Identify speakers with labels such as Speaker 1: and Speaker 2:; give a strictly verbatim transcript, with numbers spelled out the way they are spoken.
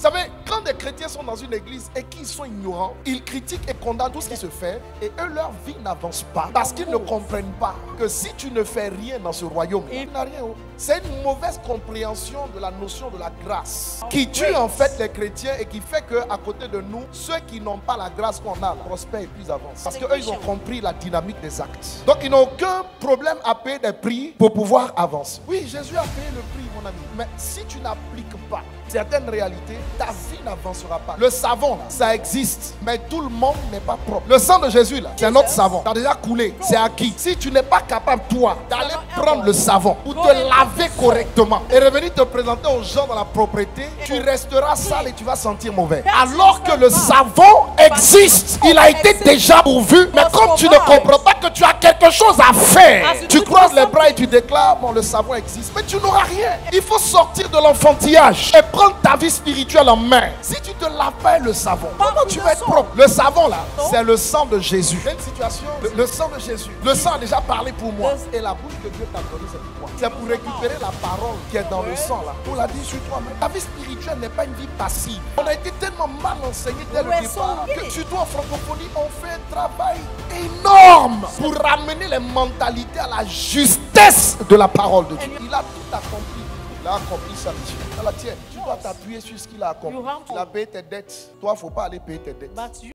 Speaker 1: savez, quand des chrétiens sont dans une église et qu'ils sont ignorants, ils critiquent et condamnent tout ce qui se fait et eux, leur vie n'avance pas parce qu'ils ne comprennent pas que si tu ne fais rien dans ce royaume, tu n'as rien. C'est une mauvaise compréhension de la notion de la grâce qui tue en fait les chrétiens et qui fait qu'à côté de nous, ceux qui n'ont pas la grâce qu'on a, prospèrent et plus avancent. Parce qu'eux, ils ont compris la dynamique des actes. Donc, ils n'ont aucun problème à payer des prix pour pouvoir avancer. Oui, Jésus a payé le prix, mon ami. Mais si tu n'appliques pas certaines réalités, ta vie n'avancera pas. Le savon, là, ça existe, mais tout le monde n'est pas propre. Le sang de Jésus, là, c'est notre savon. Ça a déjà coulé, c'est acquis. Si tu n'es pas capable, toi, d'aller prendre le savon pour te laver correctement et revenir te présenter aux gens dans la propreté, tu resteras sale et tu vas sentir mauvais. Alors que le savon existe, il a été déjà pourvu, mais comme tu ne comprends pas que tu as quelque chose à faire, tu croises les bras et tu déclares, bon, le savon existe, mais tu n'auras rien. Il faut sortir de l'enfantillage et prendre ta vie spirituelle en main. Si tu te laves pas le savon, comment tu vas être propre? Le savon là, c'est le sang de Jésus. Il y a une situation, le, le sang de Jésus. Le sang a déjà parlé pour moi. Et la bouche que Dieu t'a donnée, c'est pour moi. C'est pour récupérer la parole qui est dans le sang là. On l'a dit sur toi-même. Ta vie spirituelle n'est pas une vie passive. On a été tellement mal enseigné dès le départ que tu dois en francophonie, on fait un travail énorme pour ramener les mentalités à la justesse de la parole de Dieu. Il a tout accompli. Il a accompli sa mission. À la tienne, tu dois t'appuyer sur ce qu'il a accompli. Il a payé tes dettes. Toi, il ne faut pas aller payer tes dettes.